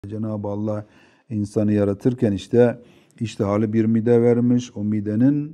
Cenab-ı Allah insanı yaratırken iştihalı bir mide vermiş. O midenin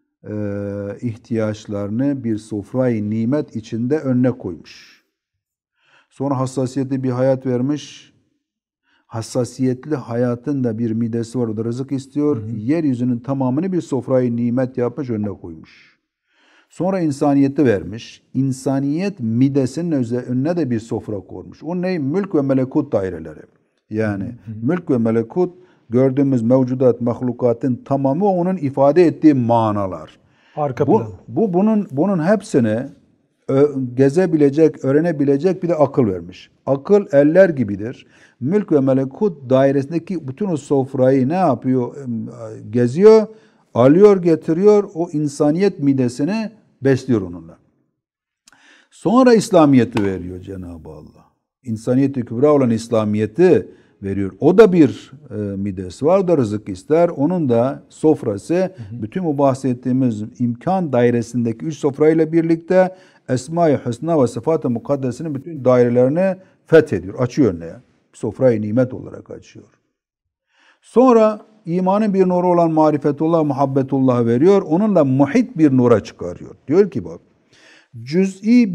ihtiyaçlarını bir sofrayı nimet içinde önüne koymuş. Sonra hassasiyetli bir hayat vermiş. Hassasiyetli hayatın da bir midesi var. O da rızık istiyor. Yeryüzünün tamamını bir sofrayı nimet yapmış, önüne koymuş. Sonra insaniyeti vermiş. İnsaniyet midesinin önüne de bir sofra koymuş. O ne? Mülk ve melekut daireleri. Yani mülk ve melekut gördüğümüz mevcudat, mahlukatın tamamı onun ifade ettiği manalar. Arka plan. Bunun hepsini gezebilecek, öğrenebilecek bir de akıl vermiş. Akıl eller gibidir. Mülk ve melekut dairesindeki bütün o sofrayı ne yapıyor? Geziyor, alıyor, getiriyor. O insaniyet midesini besliyor onunla. Sonra İslamiyet'i veriyor Cenab-ı Allah. İnsaniyet-i kübra olan İslamiyet'i veriyor. O da bir midesi var. O da rızık ister. Onun da sofrası bütün bu bahsettiğimiz imkan dairesindeki 3 sofrayla birlikte Esma-i Hüsna ve Sıfat-ı Mukaddes'inin bütün dairelerini fethediyor. Açıyor önüne. Sofrayı nimet olarak açıyor. Sonra imanın bir nuru olan marifetullah, muhabbetullah veriyor. Onunla muhit bir nura çıkarıyor. Diyor ki bak, cüz'i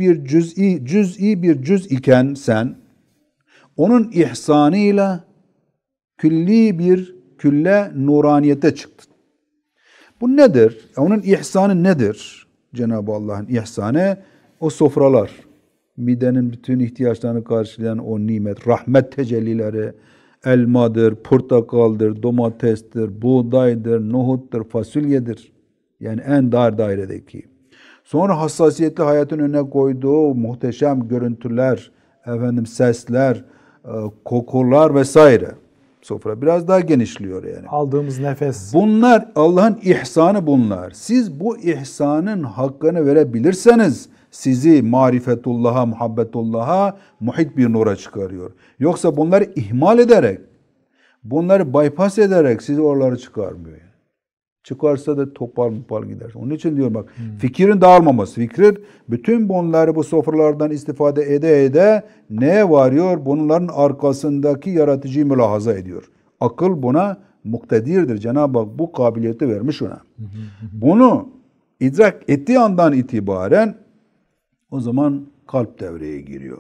bir cüz iken sen, onun ihsanıyla külli bir külle nuraniyete çıktın. Bu nedir? Onun ihsanı nedir? Cenab-ı Allah'ın ihsanı o sofralar. Midenin bütün ihtiyaçlarını karşılayan o nimet, rahmet tecellileri, elmadır, portakaldır, domatestir, buğdaydır, nohuttur, fasulyedir. Yani en dar dairedeki. Sonra hassasiyetli hayatın önüne koyduğu muhteşem görüntüler, sesler, kokular vesaire. Sofra biraz daha genişliyor yani. Aldığımız nefes. Bunlar Allah'ın ihsanı bunlar. Siz bu ihsanın hakkını verebilirseniz sizi marifetullah'a, muhabbetullah'a muhit bir nura çıkarıyor. Yoksa bunları ihmal ederek, bunları bypass ederek sizi oraları çıkarmıyor. Yani. Çıkarsa da topal gider. Onun için diyor bak, fikrin dağılmaması. Fikrin bütün bunları bu sofralardan istifade ede neye varıyor? Bunların arkasındaki yaratıcıyı mülahaza ediyor. Akıl buna muktedirdir. Cenab-ı Hak bu kabiliyeti vermiş ona. Bunu idrak ettiği andan itibaren o zaman kalp devreye giriyor.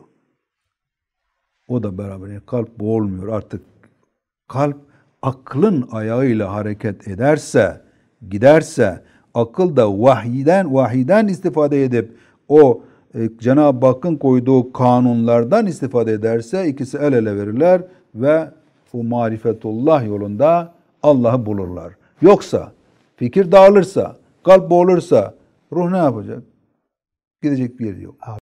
O da beraber kalp boğulmuyor artık. Kalp aklın ayağıyla hareket ederse, giderse, akıl da vahiden istifade edip o Cenab-ı Hakk'ın koyduğu kanunlardan istifade ederse ikisi el ele verirler ve o marifetullah yolunda Allah'ı bulurlar. Yoksa fikir dağılırsa, kalp boğulursa ruh ne yapacak? Gidecek bir yeri yok.